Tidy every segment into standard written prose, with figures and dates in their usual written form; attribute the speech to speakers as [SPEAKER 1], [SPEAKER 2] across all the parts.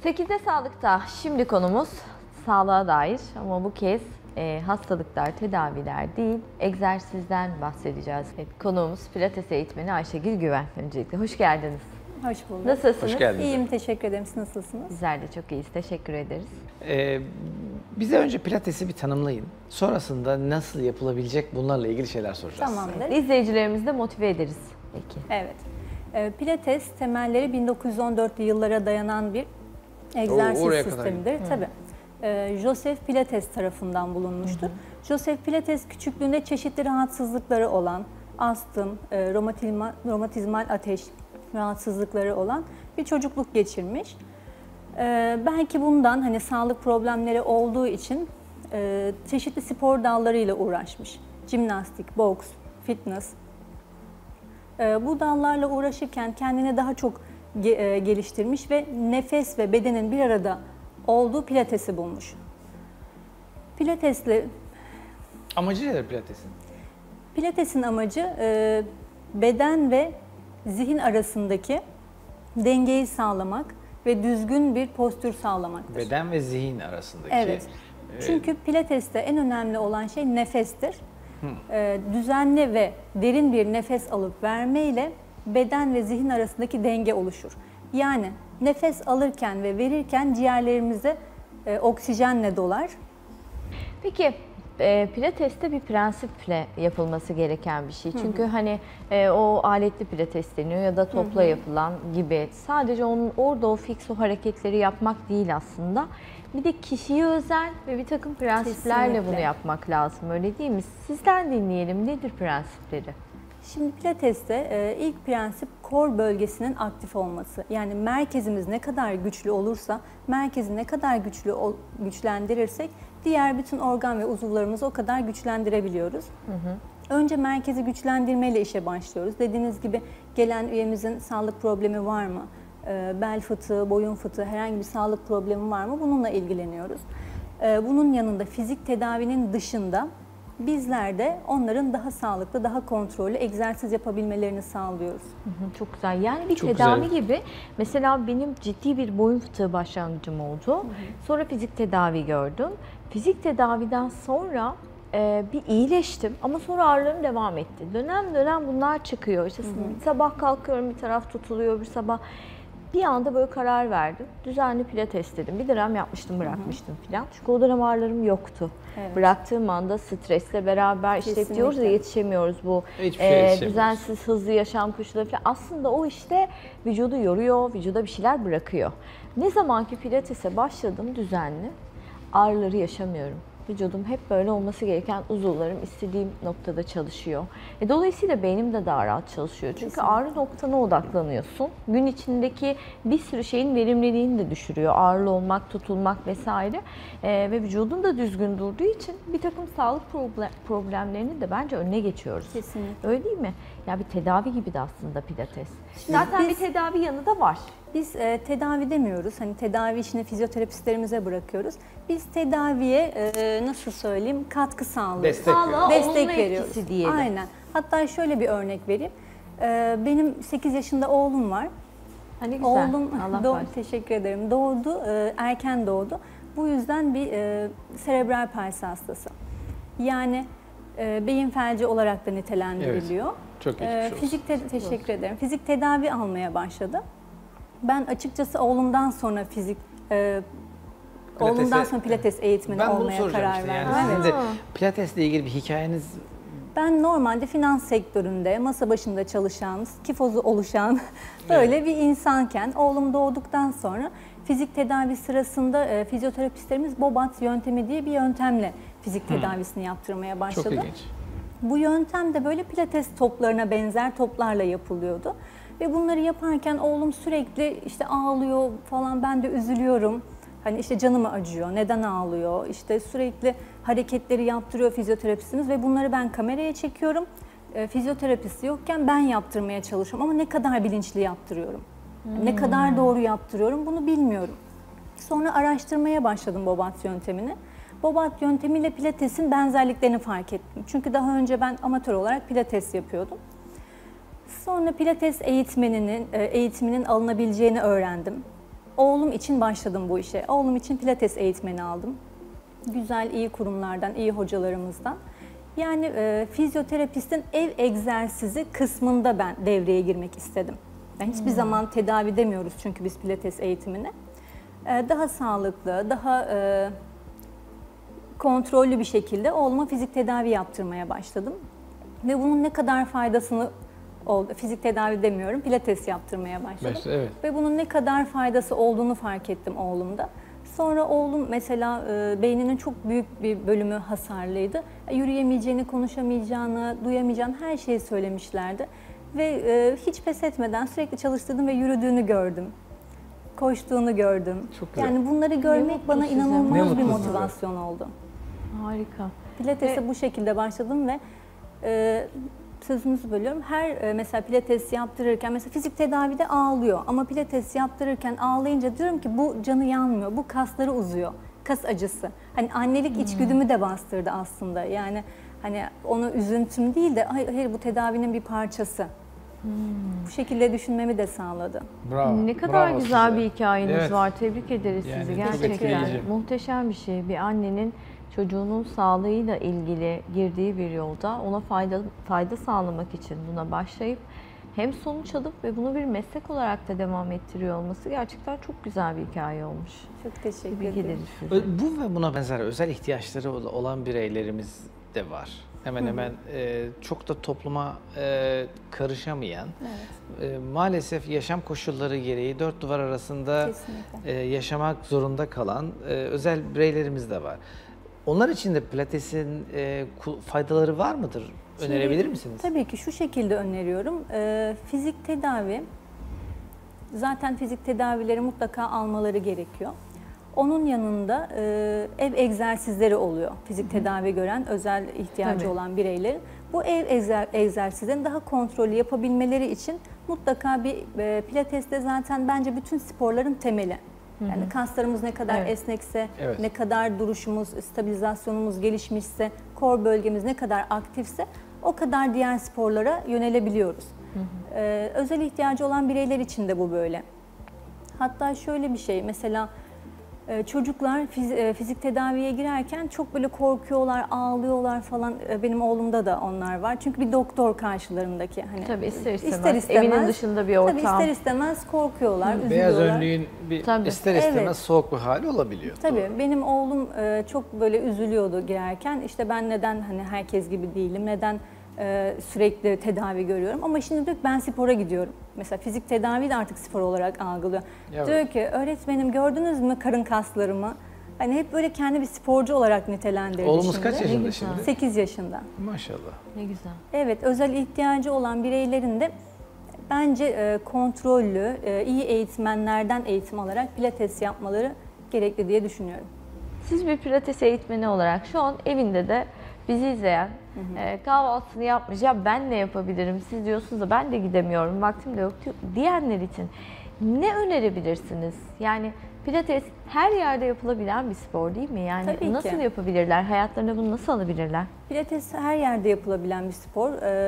[SPEAKER 1] 8'de Sağlık'ta şimdi konumuz sağlığa dair ama bu kez hastalıklar, tedaviler değil, egzersizden bahsedeceğiz. Evet, konuğumuz Pilates eğitmeni Ayşegül Güven. Öncelikle hoş geldiniz.
[SPEAKER 2] Hoş bulduk.
[SPEAKER 1] Nasılsınız?
[SPEAKER 3] Hoş geldiniz.
[SPEAKER 2] İyiyim, teşekkür ederim. Siz nasılsınız?
[SPEAKER 1] Bizler de çok iyiyiz, teşekkür ederiz.
[SPEAKER 3] Bize önce Pilates'i bir tanımlayın. Sonrasında nasıl yapılabilecek bunlarla ilgili şeyler soracağız.
[SPEAKER 2] Tamamdır.
[SPEAKER 1] İzleyicilerimizi de motive ederiz peki.
[SPEAKER 2] Evet. Pilates temelleri 1914'lü yıllara dayanan bir egzersiz
[SPEAKER 3] oraya kadar
[SPEAKER 2] sistemidir. Tabii. Joseph Pilates tarafından bulunmuştur. Joseph Pilates küçüklüğünde çeşitli rahatsızlıkları olan, astım, romatizmal ateş rahatsızlıkları olan bir çocukluk geçirmiş. Belki bundan hani sağlık problemleri olduğu için çeşitli spor dallarıyla uğraşmış. Jimnastik, boks, fitness. Bu dallarla uğraşırken kendini daha çok geliştirmiş ve nefes ve bedenin bir arada olduğu pilatesi bulmuş.
[SPEAKER 3] Amacı nedir Pilates'in?
[SPEAKER 2] Pilatesin amacı beden ve zihin arasındaki dengeyi sağlamak ve düzgün bir postür sağlamaktır.
[SPEAKER 3] Beden ve zihin arasındaki.
[SPEAKER 2] Evet. Çünkü pilateste en önemli olan şey nefestir. Düzenli ve derin bir nefes alıp vermeyle beden ve zihin arasındaki denge oluşur. Yani nefes alırken ve verirken ciğerlerimize oksijenle dolar.
[SPEAKER 1] Peki Pilates'te bir prensiple yapılması gereken bir şey. Çünkü hani o aletli pilates deniyor ya da topla yapılan gibi. Sadece onun orada o fix o hareketleri yapmak değil aslında. Bir de kişiye özel ve bir takım prensiplerle
[SPEAKER 2] Kesinlikle.
[SPEAKER 1] bunu yapmak lazım, öyle değil mi? Sizden dinleyelim, nedir prensipleri?
[SPEAKER 2] Şimdi Pilates'te ilk prensip kor bölgesinin aktif olması. Yani merkezimiz ne kadar güçlü olursa, merkezi ne kadar güçlendirirsek diğer bütün organ ve uzuvlarımızı o kadar güçlendirebiliyoruz. Önce merkezi güçlendirmeyle işe başlıyoruz. Dediğiniz gibi gelen üyemizin sağlık problemi var mı? Bel fıtığı, boyun fıtığı, herhangi bir sağlık problemi var mı? Bununla ilgileniyoruz. Bunun yanında fizik tedavinin dışında bizler de onların daha sağlıklı, daha kontrollü egzersiz yapabilmelerini sağlıyoruz.
[SPEAKER 1] Çok güzel. Yani bir
[SPEAKER 3] Çok
[SPEAKER 1] tedavi
[SPEAKER 3] güzel.
[SPEAKER 1] gibi. Mesela benim ciddi bir boyun fıtığı başlangıcım oldu. Sonra fizik tedavi gördüm. Fizik tedaviden sonra bir iyileştim ama sonra ağrılarım devam etti. Dönem dönem bunlar çıkıyor. İşte sabah kalkıyorum, bir taraf tutuluyor, bir sabah. Bir anda böyle karar verdim. Düzenli pilates dedim. Bir dönem yapmıştım, bırakmıştım falan. Çünkü o dönem ağrılarım yoktu.
[SPEAKER 2] Evet.
[SPEAKER 1] Bıraktığım anda stresle beraber işte
[SPEAKER 2] Kesinlikle.
[SPEAKER 1] diyoruz ya yetişemiyoruz bu
[SPEAKER 3] Hiçbir şeye yetişemiyoruz.
[SPEAKER 1] düzensiz hızlı yaşam koşulları falan. Aslında o işte vücudu yoruyor, vücuda bir şeyler bırakıyor. Ne zaman ki pilatese başladım düzenli, ağrıları yaşamıyorum. Vücudum hep böyle olması gereken uzuvlarım istediğim noktada çalışıyor. Dolayısıyla beynim de daha rahat çalışıyor. Çünkü
[SPEAKER 2] Kesinlikle.
[SPEAKER 1] ağrı noktana odaklanıyorsun. Gün içindeki bir sürü şeyin verimliliğini de düşürüyor. Ağırlı olmak, tutulmak vesaire. Ve vücudun da düzgün durduğu için bir takım sağlık problemlerinin de bence önüne geçiyoruz.
[SPEAKER 2] Kesinlikle.
[SPEAKER 1] Öyle değil mi? Ya bir tedavi gibi de aslında pilates. Zaten bir tedavi yanı da var.
[SPEAKER 2] Biz tedavi demiyoruz. Hani tedavi işini fizyoterapistlerimize bırakıyoruz. Biz tedaviye nasıl söyleyeyim katkı sağlıyoruz.
[SPEAKER 3] Destek
[SPEAKER 1] Sağlığa
[SPEAKER 2] Destek
[SPEAKER 1] olumlu
[SPEAKER 2] veriyoruz.
[SPEAKER 1] etkisi diyelim.
[SPEAKER 2] Aynen. Hatta şöyle bir örnek vereyim. Benim 8 yaşında oğlum var.
[SPEAKER 1] Hani güzel.
[SPEAKER 2] Oğlum
[SPEAKER 1] Allah bağışlasın.
[SPEAKER 2] teşekkür ederim. Doğdu, erken doğdu. Bu yüzden bir serebral palsi hastası. Yani beyin felci olarak da nitelendiriliyor.
[SPEAKER 3] Çok geçmiş olsun.
[SPEAKER 2] Teşekkür ederim. Fizik tedavi almaya başladı. Ben açıkçası oğlumdan sonra pilates eğitmeni
[SPEAKER 3] Ben bunu
[SPEAKER 2] olmaya
[SPEAKER 3] soracağım
[SPEAKER 2] karar
[SPEAKER 3] işte.
[SPEAKER 2] verdim.
[SPEAKER 3] Yani
[SPEAKER 2] Evet.
[SPEAKER 3] sizin de Pilates'le ilgili bir hikayeniz
[SPEAKER 2] Ben normalde finans sektöründe masa başında çalışan, kifozu oluşan böyle bir insanken oğlum doğduktan sonra fizik tedavi sırasında fizyoterapistlerimiz Bobat yöntemi diye bir yöntemle fizik tedavisini yaptırmaya başladı.
[SPEAKER 3] çok ilginç.
[SPEAKER 2] Bu yöntem de böyle pilates toplarına benzer toplarla yapılıyordu. Ve bunları yaparken oğlum sürekli işte ağlıyor falan, ben de üzülüyorum. Hani işte canım acıyor, neden ağlıyor? İşte sürekli hareketleri yaptırıyor fizyoterapistimiz ve bunları ben kameraya çekiyorum. Fizyoterapist yokken ben yaptırmaya çalışıyorum ama ne kadar bilinçli yaptırıyorum? Ne kadar doğru yaptırıyorum bunu bilmiyorum. Sonra araştırmaya başladım Bobat yöntemini. Bobat yöntemiyle pilatesin benzerliklerini fark ettim. Çünkü daha önce ben amatör olarak pilates yapıyordum. Sonra pilates eğitiminin alınabileceğini öğrendim. oğlum için başladım bu işe. Oğlum için pilates eğitmeni aldım. Güzel, iyi kurumlardan, iyi hocalarımızdan. Yani fizyoterapistin ev egzersizi kısmında ben devreye girmek istedim. Yani hiçbir zaman tedavi demiyoruz çünkü biz pilates eğitimine. Daha sağlıklı, daha kontrollü bir şekilde oğluma fizik tedavi yaptırmaya başladım. Ve bunun ne kadar faydasını oldu, fizik tedavi demiyorum, pilates yaptırmaya başladım.
[SPEAKER 3] Evet.
[SPEAKER 2] Ve bunun ne kadar faydası olduğunu fark ettim oğlumda. Sonra oğlum mesela beyninin çok büyük bir bölümü hasarlıydı. Yürüyemeyeceğini, konuşamayacağını, duyamayacağını her şeyi söylemişlerdi. Ve hiç pes etmeden sürekli çalıştırdım ve yürüdüğünü gördüm. Koştuğunu gördüm.
[SPEAKER 3] Çok güzel.
[SPEAKER 2] Yani bunları görmek
[SPEAKER 1] mutlu
[SPEAKER 2] bana
[SPEAKER 1] size.
[SPEAKER 3] Ne
[SPEAKER 2] inanılmaz
[SPEAKER 3] mutlu
[SPEAKER 2] bir
[SPEAKER 3] size.
[SPEAKER 2] motivasyon oldu.
[SPEAKER 1] Harika.
[SPEAKER 2] Pilates'e bu şekilde başladım ve sözünüzü bölüyorum. Mesela pilates yaptırırken, mesela fizik tedavide ağlıyor ama pilates yaptırırken ağlayınca diyorum ki bu canı yanmıyor, bu kasları uzuyor, kas acısı. Hani annelik içgüdümü de bastırdı aslında. Yani hani onu üzüntüm değil de hayır bu tedavinin bir parçası. Bu şekilde düşünmemi de sağladı.
[SPEAKER 3] Bravo.
[SPEAKER 1] Ne kadar
[SPEAKER 3] bravo
[SPEAKER 1] güzel
[SPEAKER 3] size.
[SPEAKER 1] bir hikayeniz
[SPEAKER 3] Evet.
[SPEAKER 1] var. Tebrik ederiz
[SPEAKER 3] Yani
[SPEAKER 1] sizi
[SPEAKER 3] çok
[SPEAKER 1] gerçekten.
[SPEAKER 3] etkileyici.
[SPEAKER 1] Muhteşem bir şey. Bir annenin çocuğunun sağlığıyla ilgili girdiği bir yolda ona fayda sağlamak için buna başlayıp hem sonuç alıp ve bunu bir meslek olarak da devam ettiriyor olması gerçekten çok güzel bir hikaye olmuş.
[SPEAKER 2] Çok teşekkür
[SPEAKER 1] Tebrik
[SPEAKER 2] ederim.
[SPEAKER 1] ederiz sizi.
[SPEAKER 3] Bu ve buna benzer özel ihtiyaçları olan bireylerimiz de var. Hemen hemen çok da topluma karışamayan, maalesef yaşam koşulları gereği dört duvar arasında
[SPEAKER 2] Kesinlikle.
[SPEAKER 3] yaşamak zorunda kalan özel bireylerimiz de var. Onlar için de pilatesin faydaları var mıdır? Önerebilir misiniz?
[SPEAKER 2] Tabii ki şu şekilde öneriyorum. Fizik tedavi, zaten fizik tedavileri mutlaka almaları gerekiyor. Onun yanında ev egzersizleri oluyor. Fizik tedavi gören, özel ihtiyacı
[SPEAKER 1] Tabii.
[SPEAKER 2] olan bireylerin. Bu ev egzersizlerini daha kontrollü yapabilmeleri için mutlaka bir pilateste zaten bence bütün sporların temeli. Yani kaslarımız ne kadar
[SPEAKER 1] Evet.
[SPEAKER 2] esnekse,
[SPEAKER 3] Evet.
[SPEAKER 2] ne kadar duruşumuz, stabilizasyonumuz gelişmişse, kor bölgemiz ne kadar aktifse o kadar diğer sporlara yönelebiliyoruz. Özel ihtiyacı olan bireyler için de bu böyle. Hatta şöyle bir şey, mesela çocuklar fizik tedaviye girerken çok böyle korkuyorlar, ağlıyorlar falan. Benim oğlumda da onlar var. Çünkü bir doktor karşılarındaki. Hani
[SPEAKER 1] Tabii ister istemez. Evinin dışında bir ortam.
[SPEAKER 2] Tabii ister istemez korkuyorlar, üzülüyorlar.
[SPEAKER 3] Beyaz önlüğün bir
[SPEAKER 1] Tabii.
[SPEAKER 3] ister istemez
[SPEAKER 2] Evet.
[SPEAKER 3] soğuk bir hali olabiliyor.
[SPEAKER 2] Tabii
[SPEAKER 3] Doğru.
[SPEAKER 2] benim oğlum çok böyle üzülüyordu girerken. İşte ben neden hani herkes gibi değilim, neden sürekli tedavi görüyorum. Ama şimdi diyor ki ben spora gidiyorum. Mesela fizik tedavi de artık spor olarak algılıyor.
[SPEAKER 3] Evet.
[SPEAKER 2] Diyor ki öğretmenim gördünüz mü karın kaslarımı? Hani hep böyle kendi bir sporcu olarak nitelendirdi
[SPEAKER 3] Oğlumuz
[SPEAKER 2] şimdi.
[SPEAKER 3] kaç yaşında
[SPEAKER 1] güzel.
[SPEAKER 3] şimdi?
[SPEAKER 2] 8 yaşında.
[SPEAKER 3] Maşallah.
[SPEAKER 1] Ne güzel.
[SPEAKER 2] Evet, özel ihtiyacı olan bireylerin de bence kontrollü, iyi eğitmenlerden eğitim alarak pilates yapmaları gerekli diye düşünüyorum.
[SPEAKER 1] Siz bir pilates eğitmeni olarak şu an evinde de bizi izleyen, kahvaltısını yapmış, ya ben ne yapabilirim, siz diyorsunuz da ben de gidemiyorum, vaktim de yok diyenler için ne önerebilirsiniz? Yani pilates her yerde yapılabilen bir spor değil mi? Yani
[SPEAKER 2] Tabii ki.
[SPEAKER 1] nasıl yapabilirler, hayatlarına bunu nasıl alabilirler?
[SPEAKER 2] Pilates her yerde yapılabilen bir spor.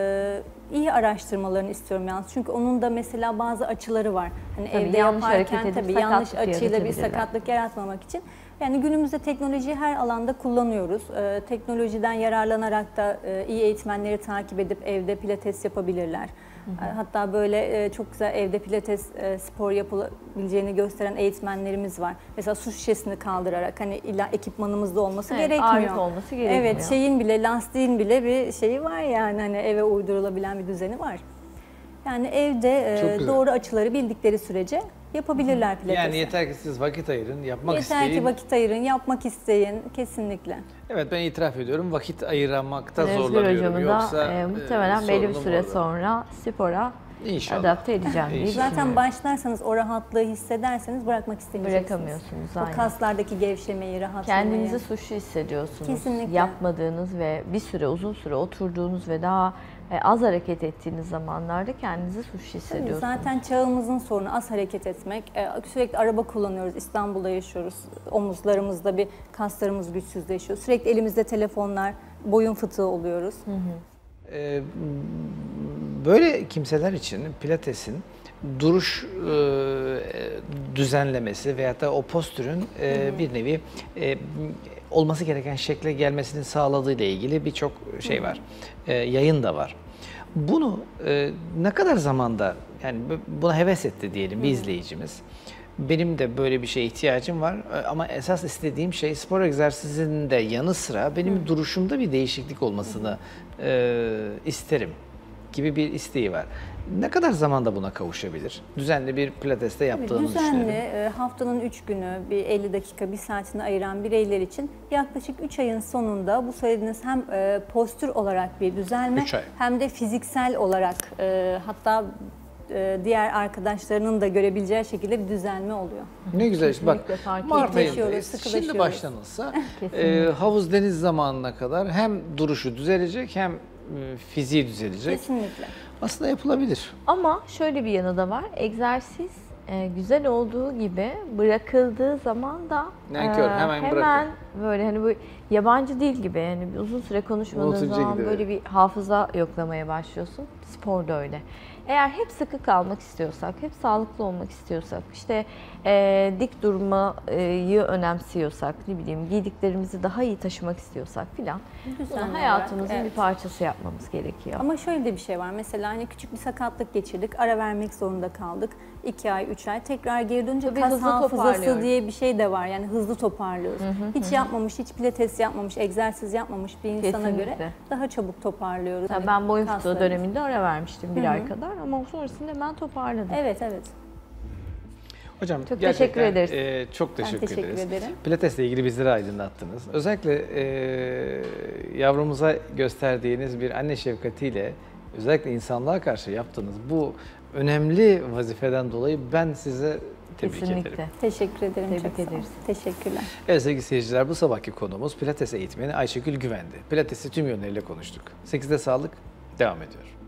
[SPEAKER 2] İyi araştırmalarını istiyorum yalnız. Çünkü onun da mesela bazı açıları var. Hani
[SPEAKER 1] Tabii,
[SPEAKER 2] evde
[SPEAKER 1] yanlış
[SPEAKER 2] yaparken
[SPEAKER 1] hareket edip
[SPEAKER 2] tabii yanlış
[SPEAKER 1] sakatlık
[SPEAKER 2] açıyla bir
[SPEAKER 1] yaratabilirler.
[SPEAKER 2] sakatlık yaratmamak için. Yani günümüzde teknolojiyi her alanda kullanıyoruz. Teknolojiden yararlanarak da iyi eğitmenleri takip edip evde pilates yapabilirler. Hatta böyle çok güzel evde pilates spor yapılabileceğini gösteren eğitmenlerimiz var. Mesela su şişesini kaldırarak hani illa ekipmanımızda olması
[SPEAKER 1] Evet,
[SPEAKER 2] gerekmiyor.
[SPEAKER 1] alet olması gerekmiyor.
[SPEAKER 2] Evet, şeyin bile lastiğin bile bir şeyi var yani hani eve uydurulabilen bir düzeni var. Yani evde
[SPEAKER 3] Çok güzel.
[SPEAKER 2] doğru açıları bildikleri sürece yapabilirler pilatesi.
[SPEAKER 3] Yani yeter ki siz vakit ayırın, yapmak
[SPEAKER 2] Yeter
[SPEAKER 3] isteyin.
[SPEAKER 2] ki vakit ayırın, yapmak isteyin kesinlikle.
[SPEAKER 3] Evet, ben itiraf ediyorum, vakit ayırmakta
[SPEAKER 1] Özgür
[SPEAKER 3] zorlanıyorum.
[SPEAKER 1] hocamı
[SPEAKER 3] Yoksa
[SPEAKER 1] da muhtemelen belli bir
[SPEAKER 3] sorunum
[SPEAKER 1] süre
[SPEAKER 3] orada.
[SPEAKER 1] sonra spora
[SPEAKER 3] İnşallah.
[SPEAKER 1] adapte edeceğim diye
[SPEAKER 3] İnşallah.
[SPEAKER 2] Zaten başlarsanız o rahatlığı hissederseniz bırakmak istemeyeceksiniz.
[SPEAKER 1] bırakamıyorsunuz.
[SPEAKER 2] O
[SPEAKER 1] Aynen.
[SPEAKER 2] kaslardaki gevşemeyi, rahatlamayı.
[SPEAKER 1] Kendinizi suçlu hissediyorsunuz.
[SPEAKER 2] Kesinlikle.
[SPEAKER 1] Yapmadığınız ve bir süre uzun süre oturduğunuz ve daha az hareket ettiğiniz zamanlarda kendinizi suçlu
[SPEAKER 2] Tabii
[SPEAKER 1] hissediyorsunuz.
[SPEAKER 2] zaten çağımızın sorunu az hareket etmek. Sürekli araba kullanıyoruz, İstanbul'da yaşıyoruz. Omuzlarımızda bir kaslarımız güçsüzleşiyor. Sürekli elimizde telefonlar, boyun fıtığı oluyoruz.
[SPEAKER 3] Böyle kimseler için pilatesin duruş düzenlemesi veyahut da o postürün bir nevi olması gereken şekle gelmesini sağladığı ile ilgili birçok şey var. Yayın da var. Bunu ne kadar zamanda, yani buna heves etti diyelim bir izleyicimiz. Benim de böyle bir şeye ihtiyacım var ama esas istediğim şey spor egzersizinin de yanı sıra benim duruşumda bir değişiklik olmasını isterim gibi bir isteği var. Ne kadar zamanda buna kavuşabilir? Düzenli bir pilateste yaptığını düşünelim.
[SPEAKER 2] Düzenli haftanın 3 günü bir 50 dakika, 1 saatini ayıran bireyler için yaklaşık 3 ayın sonunda bu söylediğiniz hem postür olarak bir düzelme
[SPEAKER 3] 3 ay.
[SPEAKER 2] hem de fiziksel olarak hatta diğer arkadaşlarının da görebileceği şekilde bir düzelme oluyor.
[SPEAKER 3] Ne güzel işte bak,
[SPEAKER 1] Kesinlikle fark
[SPEAKER 3] Mart ayındayız.
[SPEAKER 2] Sıkılaşıyoruz,
[SPEAKER 3] Şimdi
[SPEAKER 2] sıkılaşıyoruz.
[SPEAKER 3] başlanılsa
[SPEAKER 1] Kesinlikle.
[SPEAKER 3] havuz deniz zamanına kadar hem duruşu düzelecek hem fiziği düzelecek.
[SPEAKER 2] Kesinlikle.
[SPEAKER 3] Aslında yapılabilir.
[SPEAKER 1] Ama şöyle bir yanı da var. Egzersiz güzel olduğu gibi bırakıldığı zaman da
[SPEAKER 3] Nankör, hemen
[SPEAKER 1] hemen
[SPEAKER 3] bırakın.
[SPEAKER 1] böyle hani bu yabancı dil gibi, yani bir uzun süre konuşmadığın
[SPEAKER 3] Unutunca
[SPEAKER 1] zaman
[SPEAKER 3] gidiyor.
[SPEAKER 1] böyle bir hafıza yoklamaya başlıyorsun. Spor da öyle. Eğer hep sıkı kalmak istiyorsak, hep sağlıklı olmak istiyorsak, işte dik durmayı önemsiyorsak, ne bileyim giydiklerimizi daha iyi taşımak istiyorsak filan,
[SPEAKER 2] Düzenli
[SPEAKER 1] bunu
[SPEAKER 2] olarak,
[SPEAKER 1] hayatımızın
[SPEAKER 2] evet.
[SPEAKER 1] bir parçası yapmamız gerekiyor.
[SPEAKER 2] Ama şöyle de bir şey var. Mesela hani küçük bir sakatlık geçirdik, ara vermek zorunda kaldık. 2 ay, 3 ay. Tekrar geri dönünce
[SPEAKER 1] Tabii
[SPEAKER 2] kas
[SPEAKER 1] hızlı
[SPEAKER 2] hafızası
[SPEAKER 1] toparlıyoruz.
[SPEAKER 2] diye bir şey de var. Yani hızlı toparlıyoruz. Hiç yapmamış, hiç pilates yapmamış, egzersiz yapmamış bir insana
[SPEAKER 1] Kesinlikle.
[SPEAKER 2] göre daha çabuk toparlıyoruz.
[SPEAKER 1] Mesela ben boyun fıtığı
[SPEAKER 2] kaslarımızı.
[SPEAKER 1] döneminde ara vermiştim bir ay kadar ama sonrasında ben toparladım.
[SPEAKER 2] Evet, evet.
[SPEAKER 3] Hocam
[SPEAKER 1] Çok
[SPEAKER 3] gerçekten,
[SPEAKER 1] teşekkür ederiz.
[SPEAKER 3] çok teşekkür
[SPEAKER 2] teşekkür
[SPEAKER 3] ederiz.
[SPEAKER 2] ederim.
[SPEAKER 3] Pilatesle ilgili bizleri aydınlattınız. Özellikle yavrumuza gösterdiğiniz bir anne şefkatiyle özellikle insanlığa karşı yaptığınız bu önemli vazifeden dolayı ben size tebrik
[SPEAKER 1] Kesinlikle.
[SPEAKER 3] ederim.
[SPEAKER 2] Teşekkür ederim.
[SPEAKER 1] Tebrik
[SPEAKER 2] çok sağ olun.
[SPEAKER 1] ederiz.
[SPEAKER 2] Teşekkürler.
[SPEAKER 3] Evet sevgili seyirciler, bu sabahki konuğumuz Pilates eğitmeni Ayşegül Güvendi. Pilates'i tüm yönleriyle konuştuk. 8'de sağlık devam ediyor.